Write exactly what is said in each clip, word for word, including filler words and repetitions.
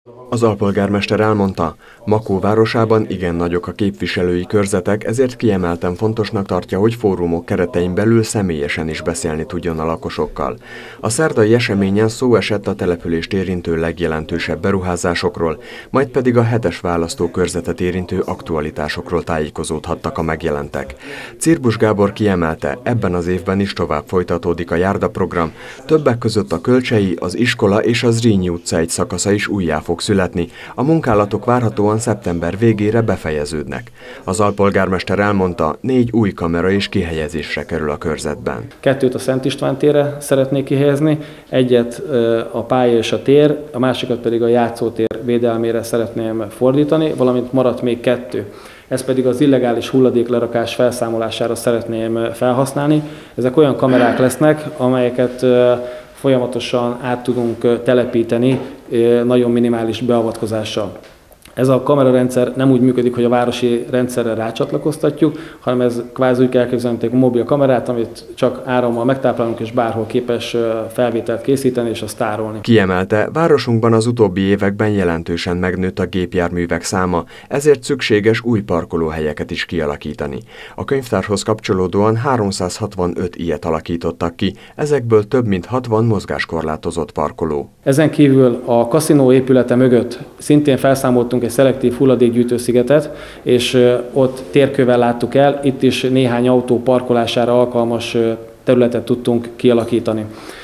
Az alpolgármester elmondta, Makó városában igen nagyok a képviselői körzetek, ezért kiemelten fontosnak tartja, hogy fórumok keretein belül személyesen is beszélni tudjon a lakosokkal. A szerdai eseményen szó esett a települést érintő legjelentősebb beruházásokról, majd pedig a hetes választókörzetet érintő aktualitásokról tájékozódhattak a megjelentek. Cirbus Gábor kiemelte, ebben az évben is tovább folytatódik a járdaprogram, többek között a Kölcsei, az iskola és az Zrínyi utca egy szakasza is újjá fog születni. A munkálatok várhatóan szeptember végére befejeződnek. Az alpolgármester elmondta, négy új kamera is kihelyezésre kerül a körzetben. Kettőt a Szent István térre szeretnék kihelyezni, egyet a pálya és a tér, a másikat pedig a játszótér védelmére szeretném fordítani, valamint maradt még kettő. Ez pedig az illegális hulladéklerakás felszámolására szeretném felhasználni. Ezek olyan kamerák lesznek, amelyeket folyamatosan át tudunk telepíteni nagyon minimális beavatkozással. Ez a kamerarendszer nem úgy működik, hogy a városi rendszerre rácsatlakoztatjuk, hanem ez kvázi úgy kell elképzelni, egy mobil kamerát, amit csak árammal megtáplálunk, és bárhol képes felvételt készíteni és azt tárolni. Kiemelte, városunkban az utóbbi években jelentősen megnőtt a gépjárművek száma, ezért szükséges új parkolóhelyeket is kialakítani. A könyvtárhoz kapcsolódóan háromszázhatvanöt ilyet alakítottak ki, ezekből több mint hatvan mozgáskorlátozott parkoló. Ezen kívül a kaszinó épülete mögött szintén felszámoltunk egy szelektív hulladékgyűjtőszigetet, és ott térkővel láttuk el, itt is néhány autó parkolására alkalmas területet tudtunk kialakítani.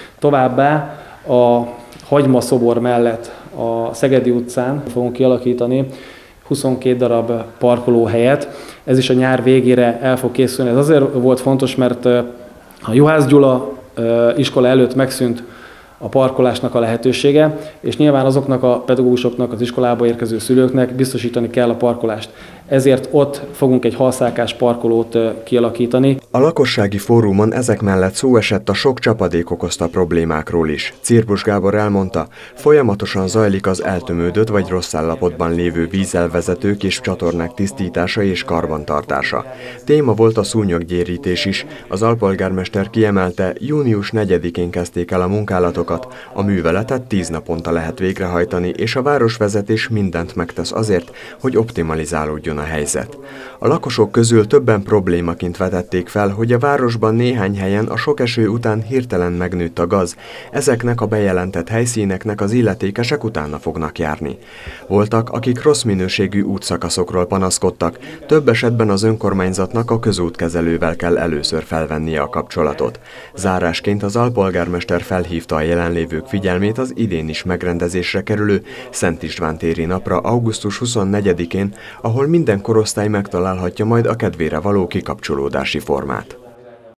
Továbbá a hagymaszobor mellett a Szegedi utcán fogunk kialakítani huszonkét darab parkolóhelyet. Ez is a nyár végére el fog készülni. Ez azért volt fontos, mert a Juhász Gyula iskola előtt megszűnt a parkolásnak a lehetősége, és nyilván azoknak a pedagógusoknak, az iskolába érkező szülőknek biztosítani kell a parkolást. Ezért ott fogunk egy halszálkás parkolót kialakítani. A lakossági fórumon ezek mellett szó esett a sok csapadék okozta problémákról is. Cirbus Gábor elmondta, folyamatosan zajlik az eltömődött vagy rossz állapotban lévő vízelvezetők és csatornák tisztítása és karbantartása. Téma volt a szúnyoggyérítés is. Az alpolgármester kiemelte, június negyedikén kezdték el a munkálatokat. A műveletet tíz naponta lehet végrehajtani, és a városvezetés mindent megtesz azért, hogy optimalizálódjon a helyzet. A lakosok közül többen problémaként vetették fel, hogy a városban néhány helyen a sok eső után hirtelen megnőtt a gaz. Ezeknek a bejelentett helyszíneknek az illetékesek utána fognak járni. Voltak, akik rossz minőségű útszakaszokról panaszkodtak, több esetben az önkormányzatnak a közútkezelővel kell először felvennie a kapcsolatot. Zárásként az alpolgármester felhívta a jelenlévők figyelmét az idén is megrendezésre kerülő Szent István téri napra augusztus huszonnegyedikén, ahol minden korosztály megtalálhatja majd a kedvére való kikapcsolódási formát.